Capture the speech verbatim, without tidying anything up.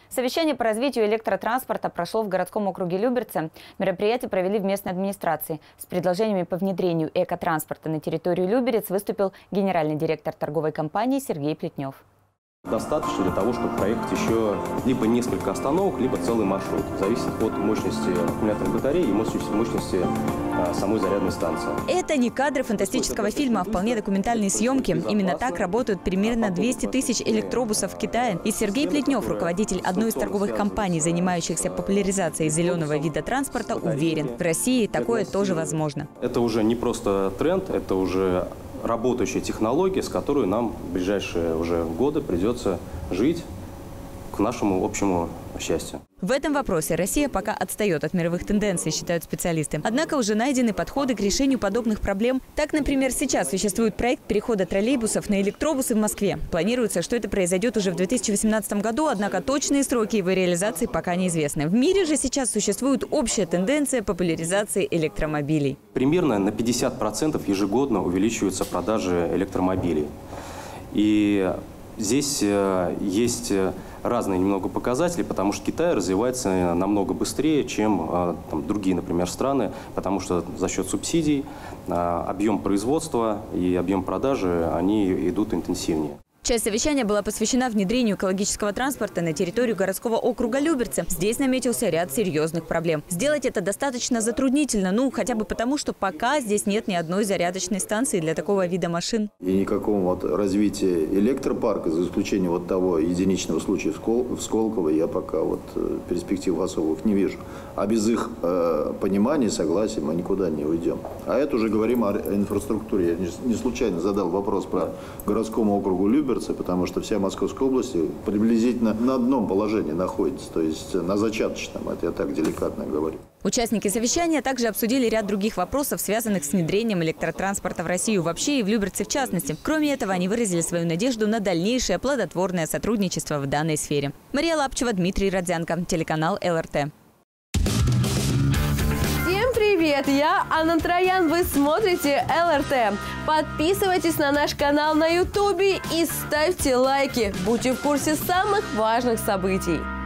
Совещание по развитию электротранспорта прошло в городском округе Люберцы. Мероприятие провели в местной администрации. С предложениями по внедрению экотранспорта на территорию Люберец выступил генеральный директор торговой компании Сергей Плетнев. Достаточно для того, чтобы проехать еще либо несколько остановок, либо целый маршрут. Зависит от мощности аккумуляторной батареи и мощности, мощности а, самой зарядной станции. Это не кадры фантастического фильма, а вполне документальные съемки. Именно так работают примерно двести тысяч электробусов в Китае. И Сергей Плетнев, руководитель одной из торговых компаний, занимающихся популяризацией зеленого вида транспорта, уверен, в России такое тоже возможно. Это уже не просто тренд, это уже работающая технология, с которой нам в ближайшие уже годы придется жить к нашему общему счастью. В этом вопросе Россия пока отстает от мировых тенденций, считают специалисты. Однако уже найдены подходы к решению подобных проблем. Так, например, сейчас существует проект перехода троллейбусов на электробусы в Москве. Планируется, что это произойдет уже в две тысячи восемнадцатом году, однако точные сроки его реализации пока неизвестны. В мире же сейчас существует общая тенденция популяризации электромобилей. Примерно на пятьдесят процентов ежегодно увеличиваются продажи электромобилей. И здесь есть разные немного показатели, потому что Китай развивается намного быстрее, чем там, другие, например, страны, потому что за счет субсидий объем производства и объем продажи, они идут интенсивнее. Часть совещания была посвящена внедрению экологического транспорта на территорию городского округа Люберцы. Здесь наметился ряд серьезных проблем. Сделать это достаточно затруднительно, ну хотя бы потому, что пока здесь нет ни одной зарядочной станции для такого вида машин. И никакого вот развития электропарка, за исключением вот того единичного случая в Сколково, я пока вот перспектив особых не вижу. А без их э, понимания и согласия мы никуда не уйдем. А это уже говорим о инфраструктуре. Я не, не случайно задал вопрос про городскому округу Люберцы, потому что вся Московская область приблизительно на одном положении находится, то есть на зачаточном, это я так деликатно говорю. Участники совещания также обсудили ряд других вопросов, связанных с внедрением электротранспорта в Россию вообще и в Люберце в частности. Кроме этого, они выразили свою надежду на дальнейшее плодотворное сотрудничество в данной сфере. Мария Лапчева, Дмитрий Родзянко, телеканал эл эр тэ. Привет, я Анна Троян, вы смотрите эл эр тэ. Подписывайтесь на наш канал на ютубе и ставьте лайки. Будьте в курсе самых важных событий.